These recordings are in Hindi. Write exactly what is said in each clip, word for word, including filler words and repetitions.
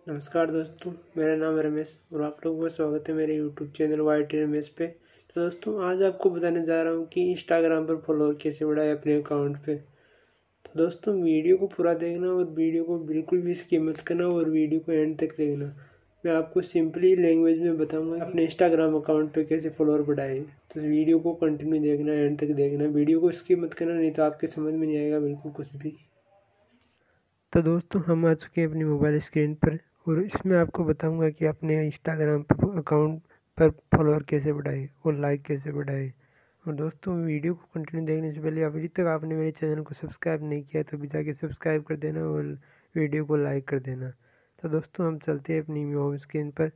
नमस्कार दोस्तों, मेरा नाम है रमेश और आप लोगों का स्वागत है मेरे YouTube channel Y T Ramesh पे। तो दोस्तों, आज आपको बताने जा रहा हूँ कि इंस्टाग्राम पर फॉलोअर कैसे बढ़ाए अपने अकाउंट पे। तो दोस्तों, वीडियो को पूरा देखना और वीडियो को बिल्कुल भी स्किप मत करना और वीडियो को एंड तक देखना। मैं आपको सिंपली लैंग्वेज में बताऊँगा अपने इंस्टाग्राम अकाउंट पर कैसे फॉलोअर बढ़ाए। तो वीडियो को कंटिन्यू देखना, एंड तक देखना, वीडियो को स्किप मत करना, नहीं तो आपके समझ में नहीं आएगा बिल्कुल कुछ भी। तो दोस्तों, हम आ चुके हैं अपनी मोबाइल स्क्रीन पर और इसमें आपको बताऊंगा कि अपने इंस्टाग्राम पर अकाउंट पर फॉलोअर कैसे बढ़ाए और लाइक कैसे बढ़ाए। और दोस्तों, वीडियो को कंटिन्यू देखने से पहले अभी तक आपने मेरे चैनल को सब्सक्राइब नहीं किया तो अभी जाके सब्सक्राइब कर देना और वीडियो को लाइक कर देना। तो दोस्तों, हम चलते हैं अपनी होम स्क्रीन पर।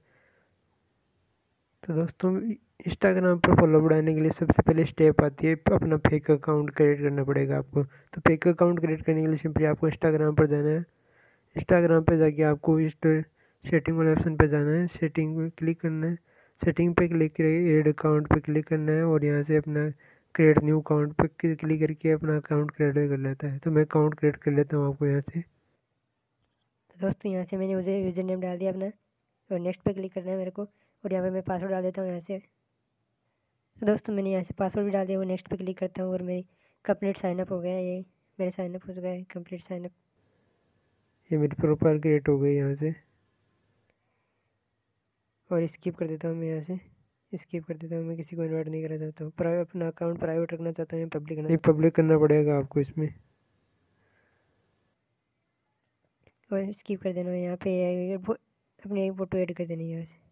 तो दोस्तों, इंस्टाग्राम पर फॉलो बढ़ाने के लिए सबसे पहले स्टेप आती है अपना फेक अकाउंट क्रिएट करना पड़ेगा आपको। तो फेक अकाउंट क्रिएट करने के लिए सिंपली आपको इंस्टाग्राम पर जाना है। इंस्टाग्राम पे जाके आपको इस सेटिंग वाले ऑप्शन पे जाना है, सेटिंग पे क्लिक करना है। सेटिंग पे क्लिक करके ऐड अकाउंट पे क्लिक करना है और यहाँ से अपना क्रिएट न्यू अकाउंट पे क्लिक करके अपना अकाउंट क्रिएट कर लेता है। तो मैं अकाउंट क्रिएट कर लेता हूँ आपको यहाँ से। तो दोस्तों, यहाँ से मैंने मुझे यूज़र नेम डाल दिया अपना और नेक्स्ट पे क्लिक करना है मेरे को और यहाँ पे मैं पासवर्ड डाल देता हूँ यहाँ से। तो दोस्तों, मैंने यहाँ से पासवर्ड भी डाल दिया, वो नेक्स्ट पे क्लिक करता हूँ और मेरी कंप्लीट साइनअप हो गया। ये मेरे साइनअप हो चुका है, कंप्लीट साइनअप। ये मेरी प्रोफाइल क्रिएट हो गई यहाँ से और स्किप कर देता हूँ मैं यहाँ से स्किप कर देता हूँ। मैं किसी को इन्वाइट नहीं करना चाहता हूँ, प्राइवेट अपना अकाउंट प्राइवेट रखना चाहता हूँ या पब्लिक करना। नहीं, पब्लिक करना पड़ेगा आपको इसमें। और स्किप कर देना। यहाँ पे अपनी एक फ़ोटो ऐड कर देनी है यहाँ से।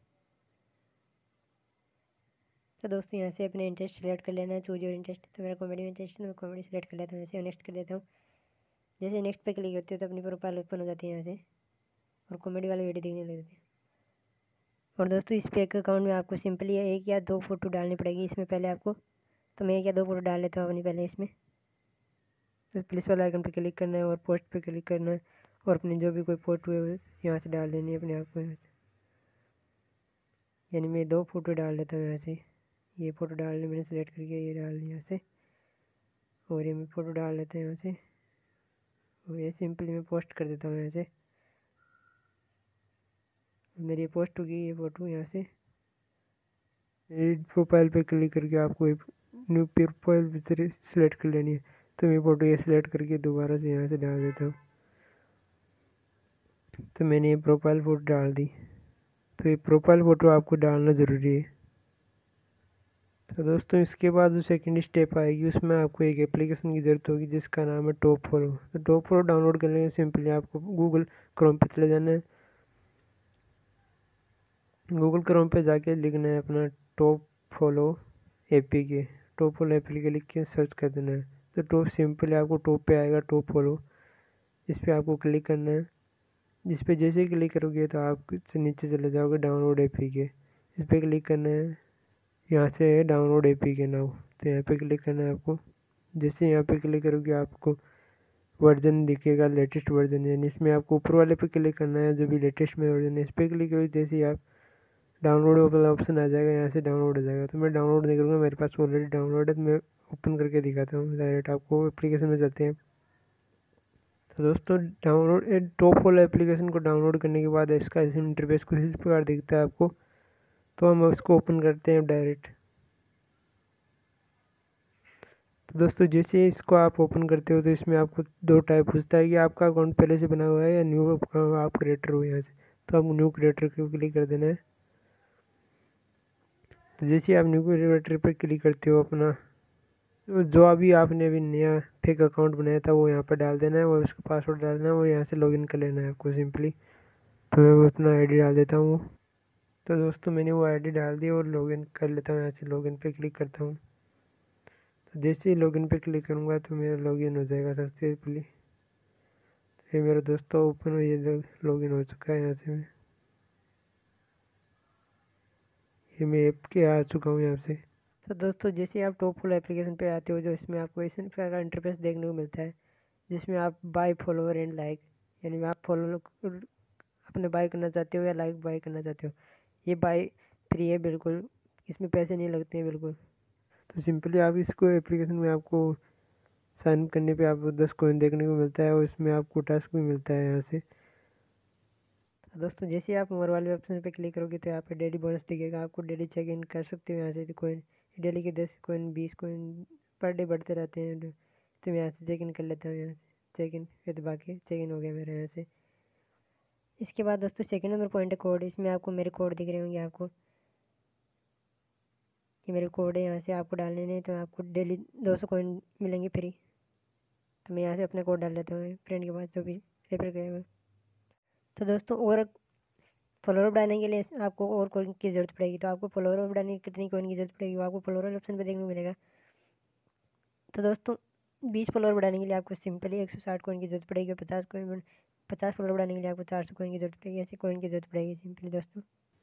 तो दोस्तों, यहाँ से अपने इंटरेस्ट सेलेक्ट कर लेना है, चूज योर इंटरेस्ट। तो मेरा कॉमेडी में इंटरेस्ट है, मैं कॉमेडी सेलेक्ट कर लेता हूँ। ऐसे नेक्स्ट कर देता हूँ। जैसे नेक्स्ट पे क्लिक करते हो तो अपनी प्रोफाइल ओपन हो जाती है यहाँ से और कॉमेडी वाली वीडियो दिखने लगती है। और दोस्तों, इस पे अकाउंट में आपको सिंपली एक या दो फोटो डालनी पड़ेगी इसमें पहले आपको। तो मैं एक या दो फोटो डाल लेता हूँ अपनी पहले इसमें। तो पुलिस वाला आइकन पे क्लिक करना है और पोस्ट पे क्लिक करना है और अपनी जो भी कोई फोटो है यहाँ से डाल देनी है अपने आप को यहाँ से। यानी मैं दो फोटो डाल लेता हूँ यहाँ से। ये फ़ोटो डालने मैंने सेलेक्ट करके ये डाल दिया यहाँ से और ये मैं फ़ोटो डाल लेता हूँ यहाँ से और ये सिंपली मैं पोस्ट कर देता हूँ यहाँ से। मेरी पोस्ट होगी ये फ़ोटो यहाँ से। एड प्रोफाइल पे क्लिक करके आपको एक न्यू प्रोफाइल पिक्चर सेलेक्ट कर लेनी है। तो मैं फ़ोटो ये सिलेक्ट करके दोबारा से यहाँ से डाल देता हूँ। तो मैंने ये प्रोफाइल फ़ोटो डाल दी। तो ये प्रोफाइल फ़ोटो आपको डालना ज़रूरी है। तो दोस्तों, इसके बाद जो सेकंड स्टेप आएगी उसमें आपको एक एप्लीकेशन की ज़रूरत होगी जिसका नाम है टॉप फॉलो। तो टॉप फॉलो डाउनलोड करने के लिए सिंपली आपको गूगल क्रोम पे चले जाना है। गूगल क्रोम पे जाके लिखना है अपना top follow A P K. Top follow A P K लिख के सर्च कर देना है। तो टॉप सिंपली आपको टॉप पे आएगा टॉप फॉलो, इस पर आपको क्लिक करना है। जिस पे जैसे ही क्लिक करोगे तो आप नीचे चले जाओगे डाउनलोड ए पी के, इस पर क्लिक करना है। यहाँ से है download A P K now, तो यहाँ पे क्लिक करना है आपको। जैसे यहाँ पे क्लिक करोगे आपको वर्जन दिखेगा, लेटेस्ट वर्जन, यानी इसमें आपको ऊपर वाले पे क्लिक करना है जो भी लेटेस्ट में वर्जन है। इस पर क्लिक करोगे जैसे ही आप डाउनलोड वाला ऑप्शन आ जाएगा, यहाँ से डाउनलोड हो जाएगा। तो मैं डाउनलोड नहीं करूँगा, मेरे पास ऑलरेडी डाउनलोड है, तो मैं ओपन करके दिखाता हूँ डायरेक्ट आपको। एप्लीकेशन में जाते हैं। तो दोस्तों, डाउनलोड टॉप वाला एप्लीकेशन को डाउनलोड करने के बाद इसका इंटरफेस कुछ इस प्रकार दिखता है आपको। तो हम उसको ओपन करते हैं डायरेक्ट। तो दोस्तों, जैसे इसको आप ओपन करते हो तो इसमें आपको दो टाइप पूछता है कि आपका अकाउंट पहले से बना हुआ है या न्यू आप क्रिएटर हो यहाँ से। तो आप न्यू क्रिएटर को क्लिक कर देना है। तो जैसे आप न्यू क्रिएटर पर क्लिक करते हो अपना जो अभी आपने अभी नया फेक अकाउंट बनाया था वो यहाँ पर डाल देना है और उसका पासवर्ड डालना है और यहाँ से लॉगिन कर लेना है आपको सिंपली। तो मैं अपना आईडी डाल देता हूँ। तो दोस्तों, मैंने वो आईडी डाल दी और लॉगिन कर लेता हूँ। यहाँ से लॉगिन पे क्लिक करता हूँ। तो जैसे ही लॉगिन पे क्लिक करूँगा तो मेरा लॉगिन हो जाएगा सक्सेसफुली। तो ये मेरा दोस्तों ओपन हो, ये लॉगिन हो चुका है। यहाँ से मैं ये मैं ऐप के आ चुका हूँ यहाँ से। तो दोस्तों, जैसे आप टॉप फॉलो एप्लीकेशन पे आते हो जो इसमें आपको इस प्रकार का इंटरफेस देखने को मिलता है जिसमें आप बाय फॉलोअर एंड लाइक, यानी आप फॉलो अपने बाय करना चाहते हो या लाइक बाय करना चाहते हो। ये बाय फ्री है बिल्कुल, इसमें पैसे नहीं लगते हैं बिल्कुल। तो सिंपली आप इसको एप्लीकेशन में आपको साइन अप करने पे आपको दस कॉइन देखने को मिलता है और इसमें आपको टास्क भी मिलता है यहाँ से। तो दोस्तों जैसे आप मोर वाले ऑप्शन पे क्लिक करोगे तो यहाँ पे डेली बोनस दिखेगा, आपको डेली चेक इन कर सकते हो यहाँ से। कोइन डेली के दस कोइन बीस कोइन पर डे बढ़ते रहते हैं, तो मैं यहाँ से चेक इन कर लेता हूँ। यहाँ से चेक इन फिर बाकी चेक इन हो गया मेरे यहाँ से। इसके बाद दोस्तों सेकंड नंबर पॉइंट है कोड। इसमें आपको मेरे कोड दिख रहे होंगे आपको, कि मेरे कोड है, यहाँ से आपको डालने नहीं तो आपको डेली दो सौ कोइन मिलेंगे फ्री। तो मैं यहाँ से अपना कोड डाल लेता हूँ फ्रेंड के पास जो भी रेफर करेगा। तो दोस्तों और फॉलोअर बढ़ाने के लिए आपको और कोइन की ज़रूरत पड़ेगी। तो आपको फॉलोअर बढ़ाने की कितनी कोइन की ज़रूरत पड़ेगी वो आपको फॉलोअर ऑप्शन पर देखने को मिलेगा। तो दोस्तों बीस फॉलोअर बढ़ाने के लिए आपको सिंपली एक सौ साठ कोइन की ज़रूरत पड़ेगी। पचास कोइन पचास फॉलोअर बढ़ाने के लिए आपको चार सौ कोइन की ज़रूरत पड़ेगी। ऐसी कोइन की ज़रूरत पड़ेगी सिंपली दोस्तों।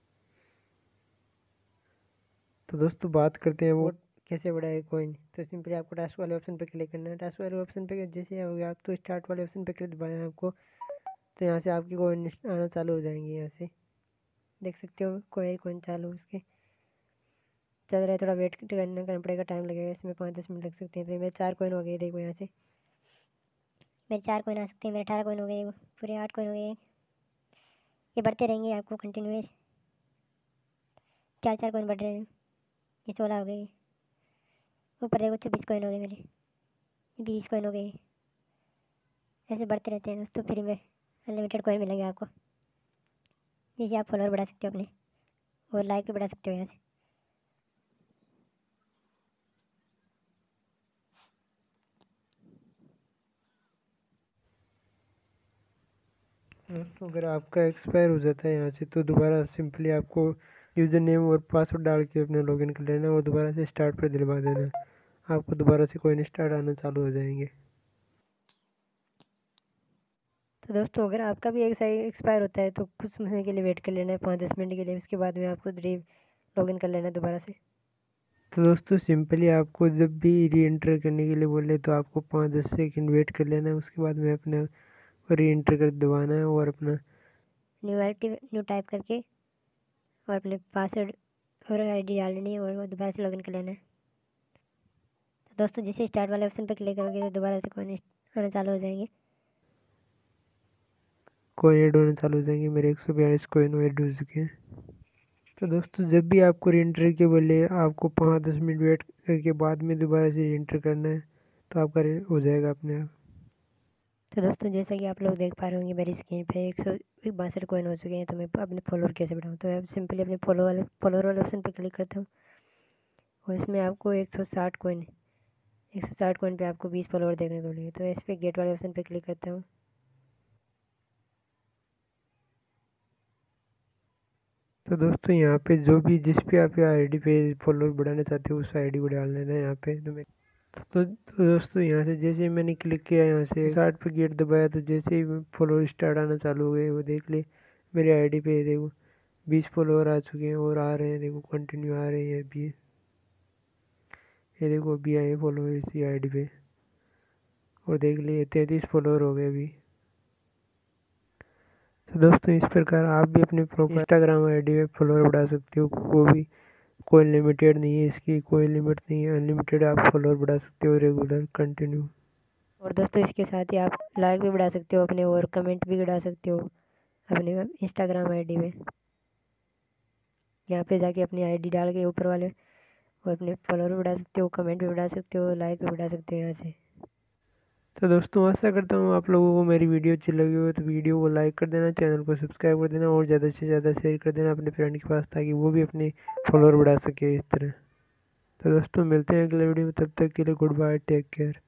तो दोस्तों बात करते हैं वो कैसे बढ़ाए कोइन। तो सिंपली आपको टास्क वाले ऑप्शन पे क्लिक करना है। टास्क वाले ऑप्शन पे जैसे हो गया आप तो स्टार्ट वाले ऑप्शन पे क्लिक दबाएं आपको, तो यहाँ से आपकी कोइन आना चालू हो जाएंगे। यहाँ से देख सकते हो कोई कोइन चालू उसके चल रहा है। थोड़ा वेट करना करना पड़ेगा, टाइम लगेगा इसमें, पाँच दस मिनट लग सकते हैं। तो मेरे चार कोइन हो गए देखो, यहाँ से मेरे चार कोइन आ सकते हैं। मेरे अठारह कोइन हो गए, पूरे आठ कोइन हो गए। ये बढ़ते रहेंगे आपको कंटिन्यूस, चार चार कोइन बढ़ रहे हैं। ये सोलह हो गए, ऊपर देखो छब्बीस कोइन हो गए मेरे, बीस कोइन हो गए। ऐसे बढ़ते रहते हैं दोस्तों। फ्री में अनलिमिटेड कोइन मिलेंगे आपको, जिससे आप फॉलोअर बढ़ा सकते हो अपने और लाइक भी बढ़ा सकते हो यहाँ से। दोस्तों अगर आपका एक्सपायर हो जाता है यहाँ से तो दोबारा सिंपली आपको यूज़र नेम और पासवर्ड डाल के अपना लॉगिन कर लेना और दोबारा से स्टार्ट पर दिलवा देना। आपको दोबारा से कोइन स्टार्ट आना चालू हो जाएंगे। तो दोस्तों अगर आपका भी एक साइड एक्सपायर होता है तो कुछ समय के लिए वेट कर लेना है, पाँच दस मिनट के लिए। उसके बाद में आपको री लॉगिन कर लेना है दोबारा से। तो दोस्तों सिंपली आपको जब भी री एंटर करने के लिए बोले तो आपको पाँच दस सेकंड वेट कर लेना है। उसके बाद में अपना री एंटर कर दबाना है और अपना न्यू एक्टिव न्यू टाइप करके और अपने पासवर्ड और आईडी डाल लेनी है और वो दोबारा से लॉगिन कर लेना है। तो दोस्तों जैसे स्टार्ट वाले ऑप्शन पर क्लिक करोगे तो दोबारा से कोइन आना चालू हो जाएंगे, कोइन ऐड होने चालू हो जाएंगे। मेरे एक सौ बयालीस कोइन ऐड हो चुके हैं। तो दोस्तों जब भी आपको री एंटर के बोले आपको पाँच दस मिनट वेट करके बाद में दोबारा से री एंटर करना है, तो आपका हो जाएगा अपने आप। तो दोस्तों जैसा कि आप लोग देख पा रहे होंगे मेरी स्क्रीन पे एक सौ बासठ कोइन हो चुके हैं। तो मैं अपने फॉलोअर कैसे बढ़ाऊँ, तो अब सिंपली अपने फॉलो वाले फॉलोअर वाले ऑप्शन पर क्लिक करता हूँ और इसमें आपको एक सौ साठ कोइन एक सौ साठ कोइन पे आपको बीस फॉलोअर देखने को मिलेंगे। तो इस पर गेट वाले ऑप्शन पर क्लिक करता हूँ। तो दोस्तों यहाँ पे जो भी जिस पे आप आईडी पे फॉलोअर बढ़ाना चाहते हो उस आईडी को डाल लेना है यहाँ पे। तो मैं तो, तो दोस्तों यहाँ से जैसे ही मैंने क्लिक किया यहाँ से साठ पे गेट दबाया तो जैसे ही फॉलोअर स्टार्ट आना चालू हो गए वो देख ले मेरे आईडी पे देखो बीस फॉलोअर आ चुके हैं और आ रहे हैं, देखो कंटिन्यू आ रहे हैं अभी। ये देखो अभी आए फॉलोअर इसी आईडी पे और देख लिए तैंतीस फॉलोअर हो गए अभी। तो दोस्तों इस प्रकार आप भी अपने प्रोफाइल इंस्टाग्राम आईडी में फॉलोअर बढ़ा सकते हो। वो भी कोई लिमिटेड नहीं है, इसकी कोई लिमिट नहीं है, अनलिमिटेड आप फॉलोअर बढ़ा सकते हो रेगुलर कंटिन्यू। और दोस्तों इसके साथ ही आप लाइक भी बढ़ा सकते हो अपने और कमेंट भी बढ़ा सकते हो अपने इंस्टाग्राम आईडी में। यहाँ पे जाके अपनी आईडी डाल के ऊपर वाले और अपने फॉलोअर भी बढ़ा सकते हो, कमेंट भी बढ़ा सकते हो, लाइक भी बढ़ा सकते हो यहाँ से। तो दोस्तों आशा करता हूँ आप लोगों को मेरी वीडियो अच्छी लगी हो तो वीडियो को लाइक कर देना, चैनल को सब्सक्राइब कर देना और ज़्यादा से ज़्यादा शेयर कर देना अपने फ्रेंड के पास ताकि वो भी अपने फॉलोअर बढ़ा सके इस तरह। तो दोस्तों मिलते हैं अगले वीडियो में, तब तक के लिए गुड बाय, टेक केयर।